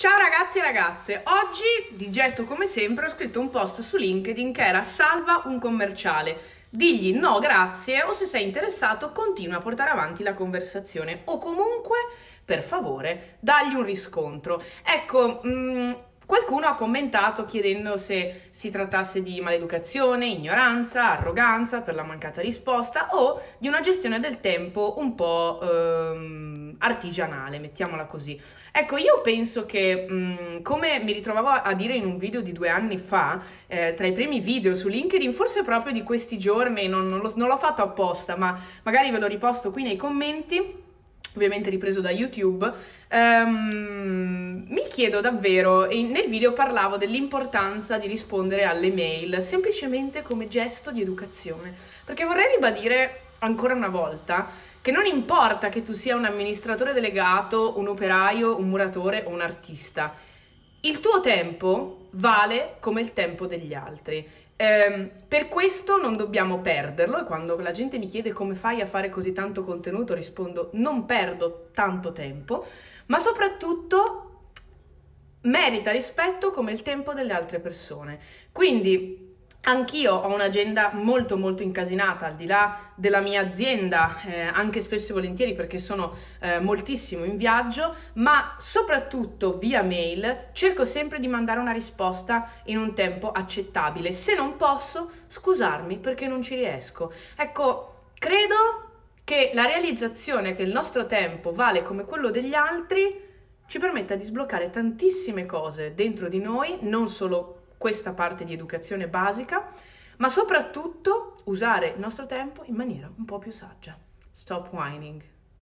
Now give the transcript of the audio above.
Ciao ragazzi e ragazze, oggi di getto come sempre ho scritto un post su LinkedIn che era salva un commerciale, digli no grazie o se sei interessato continua a portare avanti la conversazione o comunque per favore dagli un riscontro. Ecco, qualcuno ha commentato chiedendo se si trattasse di maleducazione, ignoranza, arroganza per la mancata risposta o di una gestione del tempo un po' artigianale, mettiamola così. Ecco, io penso che, come mi ritrovavo a dire in un video di 2 anni fa, tra i primi video su LinkedIn, forse proprio di questi giorni, non l'ho fatto apposta, ma magari ve lo riposto qui nei commenti, ovviamente ripreso da YouTube, mi chiedo davvero, e nel video parlavo dell'importanza di rispondere alle mail, semplicemente come gesto di educazione, perché vorrei ribadire ancora una volta che non importa che tu sia un amministratore delegato, un operaio, un muratore o un artista, il tuo tempo vale come il tempo degli altri. Per questo non dobbiamo perderlo e quando la gente mi chiede come fai a fare così tanto contenuto rispondo non perdo tanto tempo, ma soprattutto merita rispetto come il tempo delle altre persone. Quindi anch'io ho un'agenda molto molto incasinata, al di là della mia azienda, anche spesso e volentieri perché sono moltissimo in viaggio, ma soprattutto via mail cerco sempre di mandare una risposta in un tempo accettabile. Se non posso, scusarmi perché non ci riesco. Ecco, credo che la realizzazione che il nostro tempo vale come quello degli altri ci permetta di sbloccare tantissime cose dentro di noi, non solo questa parte di educazione basica, ma soprattutto usare il nostro tempo in maniera un po' più saggia. Stop whining.